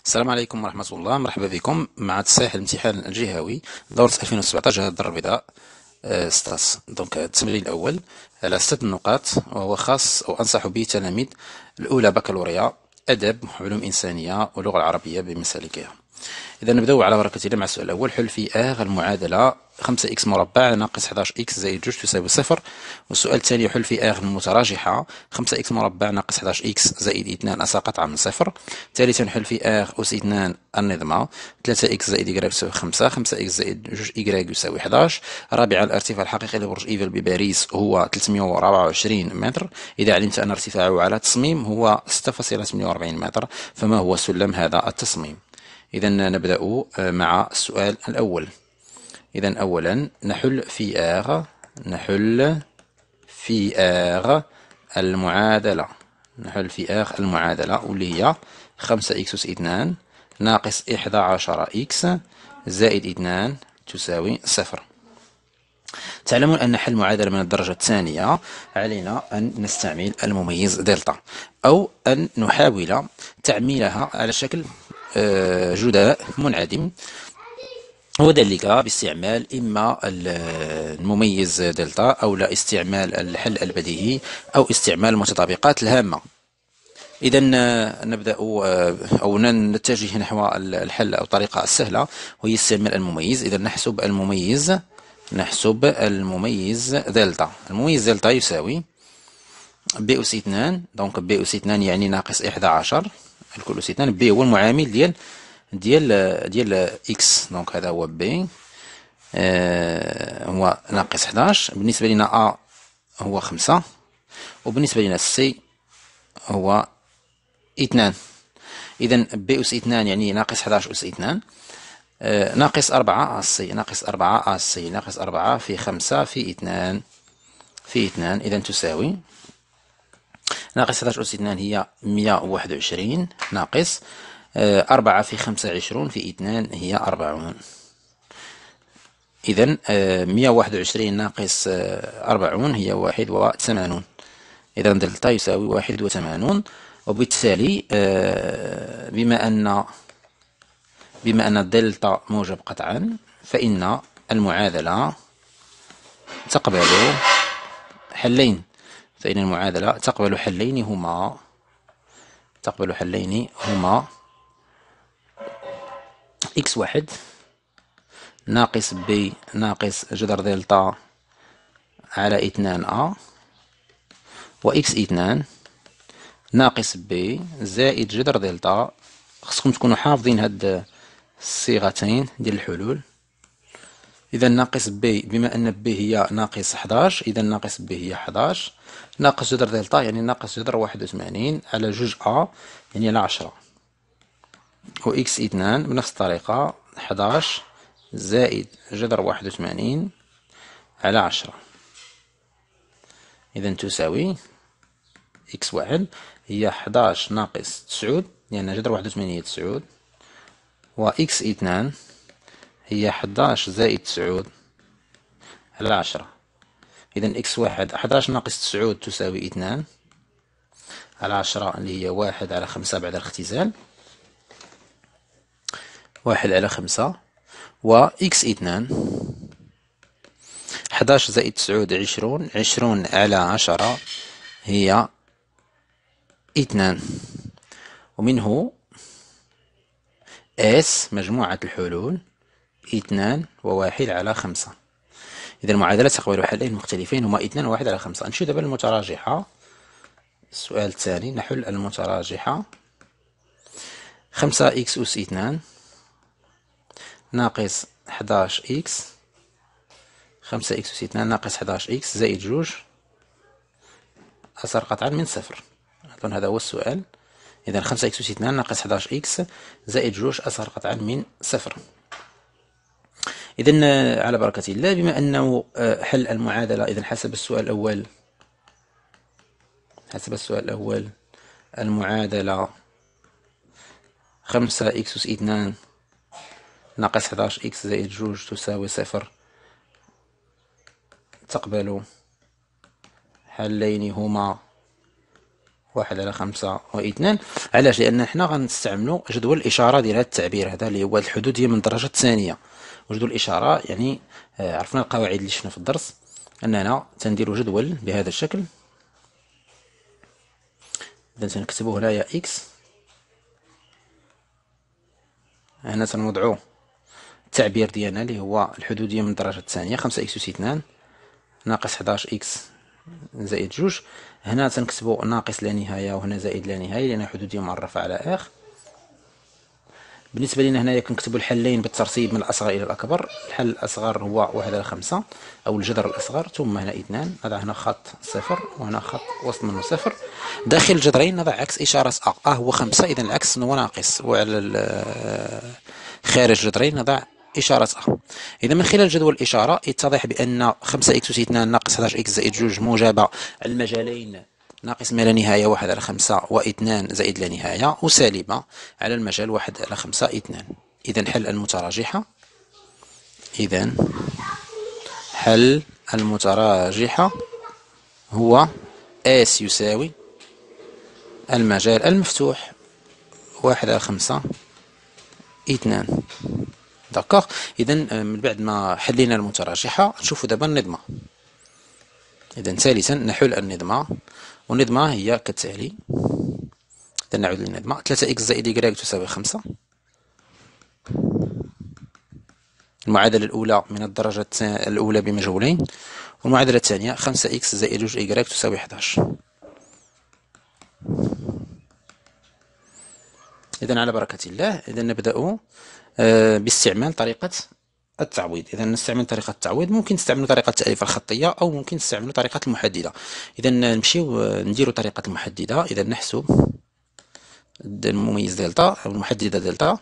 السلام عليكم ورحمة الله. مرحبا بكم مع تسهيل الامتحان الجهوي دورة 2017 جهة الدرة البيضاء ستاس. دونك التمرين الأول على 6 نقاط، وهو خاص أو أنصح به تلاميذ الأولى بكالوريا أدب وعلوم إنسانية واللغة العربية بمسالكها. إذا نبدأ على بركة الله مع السؤال الأول. حل في المعادلة 5 إكس مربع ناقص 11 إكس زائد 2 تساوي صفر. والسؤال الثاني حل في المتراجحة 5 إكس مربع ناقص 11 إكس زائد 2 أساقط عن صفر. ثالثا حل في أس 2 النظمة 3 إكس زائد إكس يساوي 5 إكس زائد 2 إكس يساوي 11. رابعا الارتفاع الحقيقي لبرج إيفل بباريس هو 324 متر. إذا علمت أن ارتفاعه على تصميم هو 6.48 متر، فما هو سلم هذا التصميم؟ إذا نبدأ مع السؤال الأول. إذا أولا نحل في المعادلة. نحل في المعادلة واللي هي 5 إكس أس 2 ناقص 11 إكس زائد 2 تساوي صفر. تعلمون أن حل معادلة من الدرجة الثانية علينا أن نستعمل المميز دلتا، أو أن نحاول تعميلها على شكل جداء منعدم، وذلك باستعمال إما المميز دلتا أو لا استعمال الحل البديهي أو استعمال المتطابقات الهامة. إذا نبدأ أو نتجه نحو الحل أو الطريقة السهلة، وهي استعمال المميز. إذا نحسب المميز دلتا. المميز دلتا يساوي بي أس 2. دونك بي أس 2 يعني ناقص 11 الكل أس 2. بي هو المعامل ديال اكس، دونك هذا هو بي هو ناقص 11. بالنسبة لنا ا هو 5، وبالنسبة لنا سي هو 2. إذا بي أس 2 يعني ناقص 11 أس 2 ناقص 4 سي، ناقص 4 سي، ناقص 4 في 5 في 2 إذا تساوي ناقص 11 أس 2 هي 121 ناقص 4 في 25 في 2 هي 40. إذا 121 ناقص 40 هي 81. إذا دلتا يساوي 81. وبالتالي بما أن الدلتا موجب قطعا، فإن المعادلة تقبل حلين. تقبل حلين هما إكس واحد ناقص بي ناقص جذر دلتا على 2 أ، وإكس 2 ناقص بي زائد جذر دلتا. خصكم تكونوا حافظين هاد الصيغتين ديال الحلول. إذا ناقص بي، بما أن بي هي ناقص 11، إذا ناقص بي هي 11 ناقص جذر دلتا يعني ناقص جذر 81 على جوج أ يعني على 10، وإكس 2 بنفس الطريقة 11 زائد جذر 81 على 10. إذا تساوي إكس واحد هي 11 ناقص 9 لأن جذر 81 هي 9، وإكس 2 هي 11 زائد 9 على 10. إذا إكس واحد 11 ناقص 9 تساوي 2 على 10 اللي هي 1 على 5 بعد الاختزال، 1 على 5. وإكس 2 11 زائد 9 20، 20 على 10 هي 2. ومنه اس مجموعة الحلول 2 و1 على 5. إذا المعادلة تقبل حلين مختلفين هما 2 و1 على 5. نمشيو دابا للمتراجحة. السؤال الثاني نحل المتراجحة 5 إكس أس 2 ناقص 11 إكس، 5 إكس أس 2 ناقص 11 إكس زائد جوج أصغر قطعا من صفر. أظن هذا هو السؤال. إذا 5 إكس أس 2 ناقص 11 إكس زائد جوج أصغر قطعا من صفر. إذا على بركة الله، بما أنه حل المعادلة، إذا حسب السؤال الأول المعادلة 5 إكس أس 2 ناقص 11 إكس زائد جوج تساوي صفر تقبل حلين هما 1/5 و2. علاش؟ لان حنا غنستعملوا جدول الاشاره ديال هذا التعبير هذا اللي هو الحدوديه من الدرجه الثانيه. وجدول الاشاره يعني عرفنا القواعد اللي شفنا في الدرس اننا تنديروا جدول بهذا الشكل. اذا تنكتبوا هنايا اكس، هنا تنوضعوا التعبير ديالنا اللي هو الحدوديه من الدرجه الثانيه 5 اكس أس 2 ناقص 11 اكس زائد 2. هنا تنكتبوا ناقص لا نهايه وهنا زائد لا نهايه لان الحدوديه معرفه على اخ. بالنسبه لنا هنايا كنكتبوا الحلين بالترتيب من الاصغر الى الاكبر. الحل الاصغر هو 1/5 او الجذر الاصغر، ثم هنا 2 نضع هنا خط صفر وهنا خط وسط منه صفر. داخل الجذرين نضع عكس اشاره هو 5، اذا العكس هو ناقص، وعلى خارج الجذرين نضع إشارة إذا من خلال جدول الإشارة يتضح بأن 5 إكس أس 2 ناقص 11 إكس زائد 2 موجبة المجالين ناقص ما لا نهاية 1/5 و2 زائد لا نهاية، وسالبة على المجال 1/5 2. إذا حل المتراجحة، حل المتراجحة هو S يساوي المجال المفتوح 1/5 2. داكوغ. اذا من بعد ما حلينا المتراجحه نشوفوا دابا النظمه. اذا ثالثا نحل النظمه، والنظمه هي كالتالي. اذا نعود للنظمه 3 اكس زائد y تساوي 5. المعادله الاولى من الدرجه الاولى بمجهولين، والمعادله الثانيه 5 اكس زائد 2 y تساوي 11. اذا على بركه الله اذا نبدا باستعمال طريقة التعويض. إذا نستعمل طريقة التعويض، ممكن تستعملوا طريقة التأليف الخطية أو ممكن تستعملوا طريقة المحددة. إذا نمشيو نديروا طريقة المحددة. إذا نحسب المميز دلتا أو المحددة دلتا.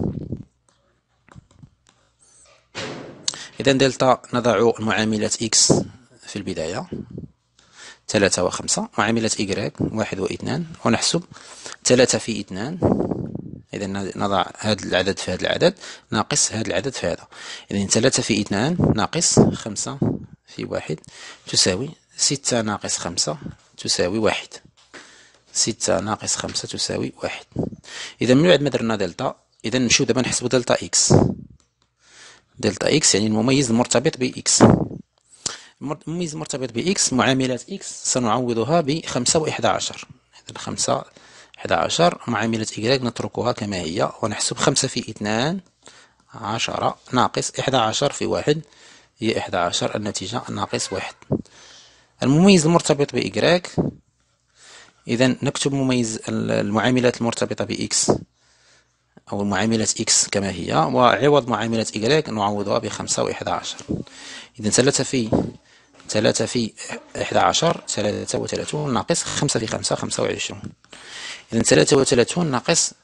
إذا دلتا نضع المعاملات إكس في البداية 3 و5، معاملة إكغيك 1 و2، ونحسب 3 في 2. إذا نضع هذا العدد في هذا العدد ناقص هذا العدد في هذا. إذا 3 في 2 ناقص 5 في 1 تساوي 6 ناقص 5 تساوي 1. 6 ناقص 5 تساوي 1. إذا من بعد ما درنا دلتا، إذا نمشيو دابا نحسبوا دلتا إكس. دلتا إكس يعني المميز المرتبط بإكس. المميز المرتبط بإكس معاملات إكس سنعوضها ب5 و11. إذا 5 11 معاملة إكغيك نتركها كما هي ونحسب 5 في 2 10 ناقص 11 في 1 هي 11، النتيجة ناقص 1. المميز المرتبط بإكغيك، إذا نكتب مميز المعاملات المرتبطة بإكس أو معاملة إكس كما هي، وعوض معاملة إكغيك نعوضها ب5 و11. إذا 3 في 11 33 ناقص 5 في 5 25. إذا 33 ناقص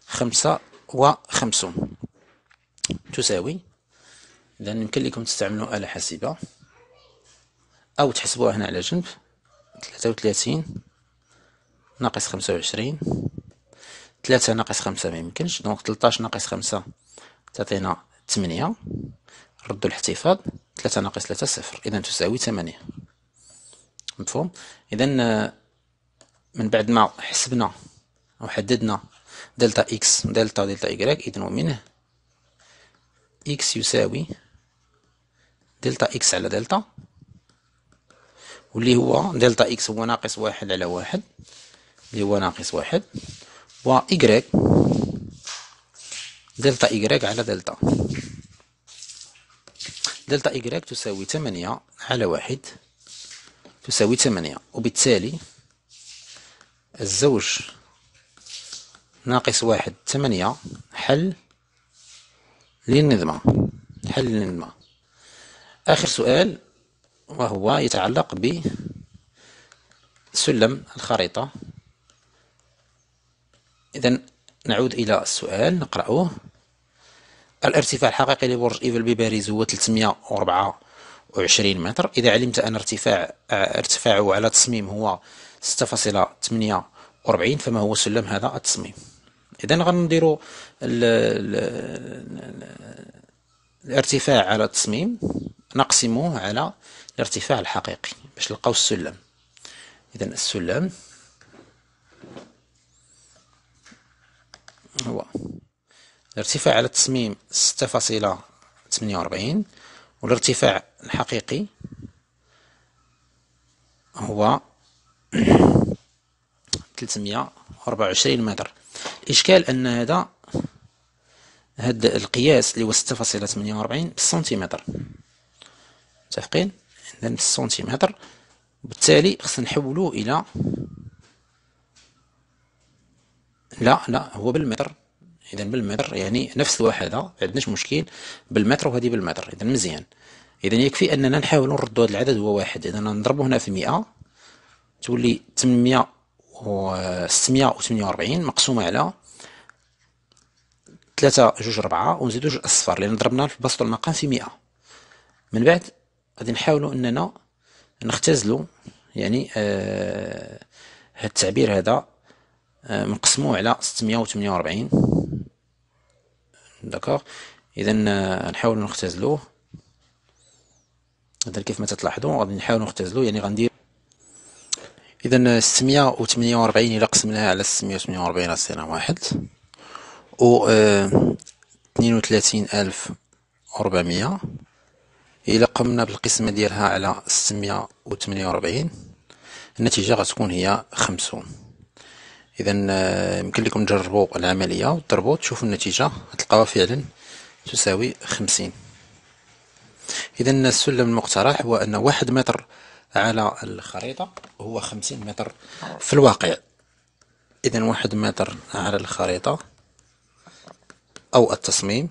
55 تساوي، إذا يمكن لكم تستعملوا آلة حاسبة أو تحسبوها هنا على جنب. 33 ناقص 25، 3 ناقص 5 ما يمكنش، دونك 13 ناقص 5 تعطينا 8. ردوا الاحتفاظ، 3 ناقص 3 صفر، إذا تساوي 8. مفهوم؟ إذا من بعد ما حسبنا أو حددنا دلتا إكس دلتا إكغيك، إذن ومنه إكس يساوي دلتا إكس على دلتا، واللي هو دلتا إكس هو ناقص 1 على 1 اللي هو ناقص 1، و إكغيك دلتا إكغيك على دلتا. دلتا إكغيك تساوي 8 على 1 تساوي 8، وبالتالي الزوج ناقص 1 8 حل للنظمة. آخر سؤال وهو يتعلق بسلم الخريطة. إذا نعود إلى السؤال نقرأه. الارتفاع الحقيقي لبرج إيفل بباريس هو 324 متر. إذا علمت أن ارتفاعه على تصميم هو 6.48 فما هو سلم هذا التصميم؟ إذا غنديرو الارتفاع على التصميم نقسموه على الارتفاع الحقيقي باش نلقاو السلم. إذا السلم هو الارتفاع على التصميم 6.48، والارتفاع الحقيقي هو 324 متر. الإشكال أن هذا القياس اللي هو 6.48 بالسنتيمتر، متفقين؟ إذا بالسنتيمتر، وبالتالي خصنا نحولوه إلى لا هو بالمتر. إذا بالمتر يعني نفس الوحدة، معندناش مشكل بالمتر، وهذه بالمتر، إذا مزيان. إذا يكفي أننا نحاول نردو هذا العدد هو واحد. إذا نضربو هنا في 100 تولي 648 مقسومة على 3 جوج 4 ونزيدو جوج أصفار لأن ضربنا في بسط المقام في 100. من بعد غادي نحاولو أننا نختزلو يعني هاد التعبير هذا نقسمو على 648. داكوغ. إذا نحاولو نختزلوه. إذا كيف ما تلاحظوا غادي نحاولو نختزلو، يعني غندير إذا 648 إلا قسمناها على 648 غتصير واحد، و 32400 إلا قمنا بالقسمة ديالها على 648 النتيجة غتكون هي 50. إذا يمكن لكم تجربوا العملية وتضربوا تشوفوا النتيجة، غتلقاوها فعلا تساوي 50. إذا السلم المقترح هو أن 1 متر على الخريطة هو 50 متر في الواقع. إذا 1 متر على الخريطة أو التصميم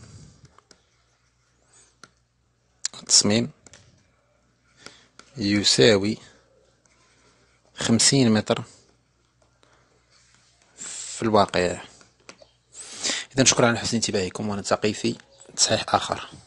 يساوي 50 متر في الواقع. إذا شكرا على حسن انتباهكم، ونلتقي في تصحيح آخر.